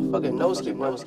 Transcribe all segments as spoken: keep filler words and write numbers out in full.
Fucking nose keep running.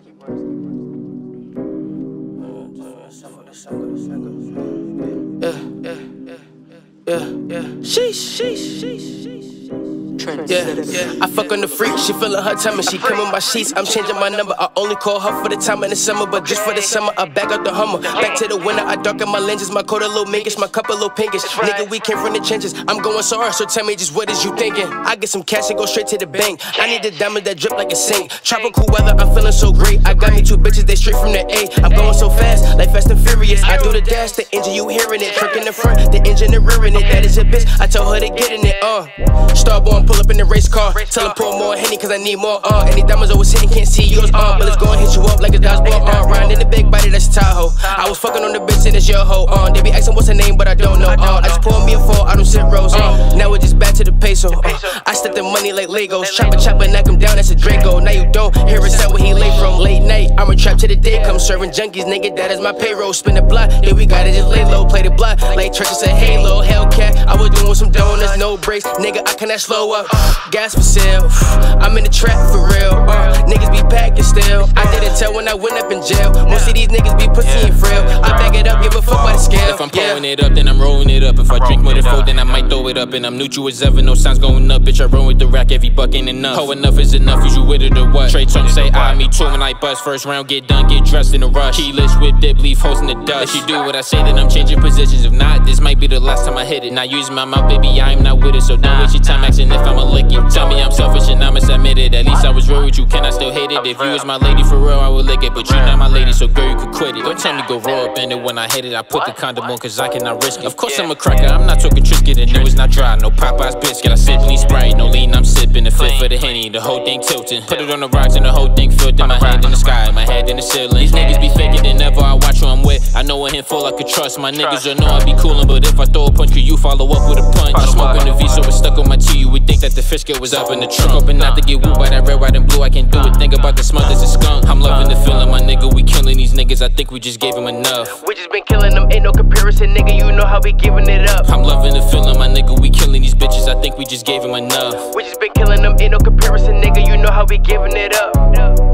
Yeah, yeah, yeah, yeah, yeah. Sheesh, sheesh, sheesh, sheesh. Yeah, yeah. I fuck on the freak, she feelin' her time and she come on my sheets. I'm changing my number, I only call her for the time in the summer, but just for the summer, I back out the Hummer. Back to the winter, I darken my lenses, my coat a little minkish, my cup a little pinkish. Nigga, we came from the trenches, I'm going so hard, so tell me just what is you thinking? I get some cash and go straight to the bank. I need the diamonds that drip like a sink. Tropical weather, I'm feeling so great. I got me two bitches, they straight from the A. I'm going so fast, like Fast and Furious. I do the dash, the engine, you hearing it. Truck in the front, the engine, the rearing it. That is a bitch, I told her to get in it, uh. Starborn, pull up in the race car. Tell her pour more Henny cause I need more, uh. Any diamonds always hitting, can't see yours, uh. But it's gonna hit you up like a dodgeball, uh. Riding in the big body, that's Tahoe. I was fucking on the bitch and it's your hoe, uh. They be asking what's her name, but I don't know, uh. I just pour me a four, I don't sit rows, uh. Now we're just back to the peso, uh. I step the money like Legos. Chopper, chopper, knock him down, that's a Draco. Now you don't hear a sound where he lay from. Late night, I'm a trap to the day come. Serving junkies, nigga, that is my payroll. Spin the block, yeah, we gotta just lay low. Play the block, like churches and Halo. Hellcat, I was doing some donuts, no brakes. Nigga, I cannot slow up. Gas for sale, I'm in the trap for real, uh, niggas be packing still. I didn't tell when I went up in jail. Most of these niggas be pussy and frail. I back it up, give a fuck by the scale. If I'm pulling it up, then I'm rolling it up. If I drink more than four, then I might throw it up. And I'm neutral as ever, no signs going up. Bitch, I run with the rack, every buck ain't enough. Oh, enough is enough, is you with it or what? Trey Trump say I, me too, when I bust. First round, get done, get dressed in a rush. Keyless whip dip, leave hoes in the dust. If you do what I say, then I'm changing positions. If not, this might be the last time I hit it. Not using my mouth, baby, I am not with it. So don't waste your time asking if I'ma lick it. Tell me I'm selfish and I must admit it. At least I was real with you, can I still hate it? If you was my lady for real, I would lick it. But you not my lady, so girl, you could quit it. Don't tell me go roll up in it when I hit it. I put the condom on cause I cannot risk it. Of course I'm a cracker, I'm not talking Triscuit. And no, it's not dry, no Popeye's biscuit. I simply Sprite, no lean, I'm sipping. The fit for the Henny, the whole thing tilting. Put it on the rocks and the whole thing filled. In my hand in the sky, my head in the ceiling. These niggas be faking than ever, I watch who I'm with. I know a handful I could trust. My niggas don't know I be coolin', but if I throw a punch, could you follow up with a punch? I'm smoking the V, so it's stuck on my T. You would think that the fish get was up in the trunk. Hoping not to get wooed by that red, white, and blue. I can't do it. Think about the smell, there's a skunk. I'm loving the feeling, my nigga. We killing these niggas. I think we just gave them enough. We just been killing them, ain't no comparison, nigga. You know how we giving it up. I'm loving the feeling, my nigga. We killing these bitches. I think we just gave them enough. We just been killing them, ain't no comparison, nigga. You know how we giving it up.